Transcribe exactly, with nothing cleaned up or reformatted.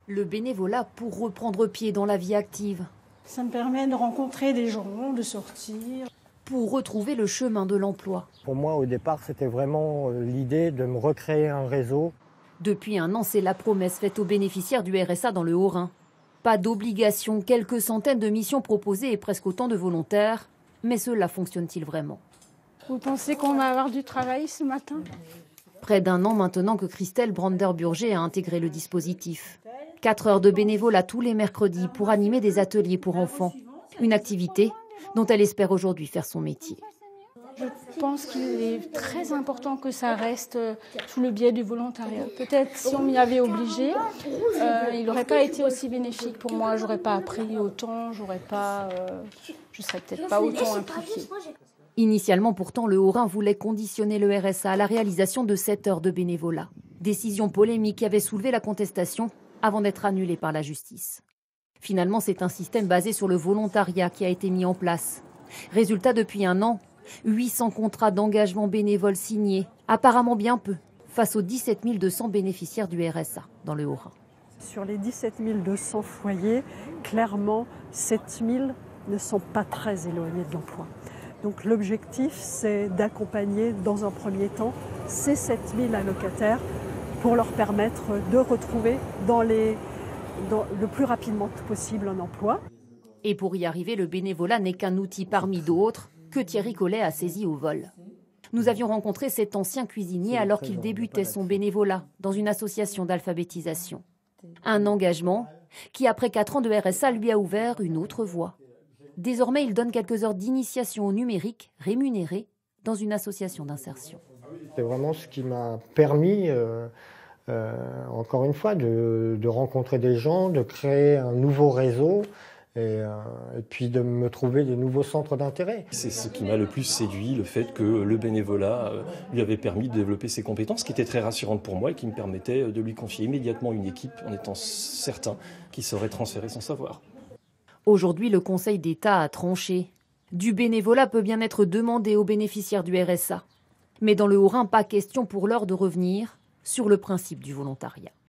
Le bénévolat pour reprendre pied dans la vie active. Ça me permet de rencontrer des gens, de sortir. Pour retrouver le chemin de l'emploi. Pour moi, au départ, c'était vraiment l'idée de me recréer un réseau. Depuis un an, c'est la promesse faite aux bénéficiaires du R S A dans le Haut-Rhin. Pas d'obligation, quelques centaines de missions proposées et presque autant de volontaires. Mais cela fonctionne-t-il vraiment? Vous pensez qu'on va avoir du travail ce matin? Près d'un an maintenant que Christelle Brander-Burger a intégré le dispositif. Quatre heures de bénévolat tous les mercredis pour animer des ateliers pour enfants. Une activité dont elle espère aujourd'hui faire son métier. Je pense qu'il est très important que ça reste sous le biais du volontariat. Peut-être si on m'y avait obligé, euh, il n'aurait pas été aussi bénéfique pour moi. J'aurais pas appris autant, j'aurais pas, euh, je serais peut-être pas autant impliquée. Initialement, pourtant, le Haut-Rhin voulait conditionner le R S A à la réalisation de sept heures de bénévolat. Décision polémique qui avait soulevé la contestation avant d'être annulée par la justice. Finalement, c'est un système basé sur le volontariat qui a été mis en place. Résultat, depuis un an, huit cents contrats d'engagement bénévoles signés, apparemment bien peu, face aux dix-sept mille deux cents bénéficiaires du R S A dans le Haut-Rhin. Sur les dix-sept mille deux cents foyers, clairement, sept mille ne sont pas très éloignés de l'emploi. Donc l'objectif, c'est d'accompagner dans un premier temps ces sept mille allocataires pour leur permettre de retrouver dans les, dans le plus rapidement possible un emploi. Et pour y arriver, le bénévolat n'est qu'un outil parmi d'autres que Thierry Collet a saisi au vol. Nous avions rencontré cet ancien cuisinier alors qu'il débutait son bénévolat dans une association d'alphabétisation. Un engagement qui, après quatre ans de R S A, lui a ouvert une autre voie. Désormais, il donne quelques heures d'initiation au numérique rémunérées dans une association d'insertion. C'est vraiment ce qui m'a permis, euh, euh, encore une fois, de, de rencontrer des gens, de créer un nouveau réseau et, euh, et puis de me trouver des nouveaux centres d'intérêt. C'est ce qui m'a le plus séduit, le fait que le bénévolat euh, lui avait permis de développer ses compétences, qui était très rassurante pour moi et qui me permettait de lui confier immédiatement une équipe en étant certain qu'il saurait transférer son savoir. Aujourd'hui, le Conseil d'État a tranché. Du bénévolat peut bien être demandé aux bénéficiaires du R S A. Mais dans le Haut-Rhin, pas question pour l'heure de revenir sur le principe du volontariat.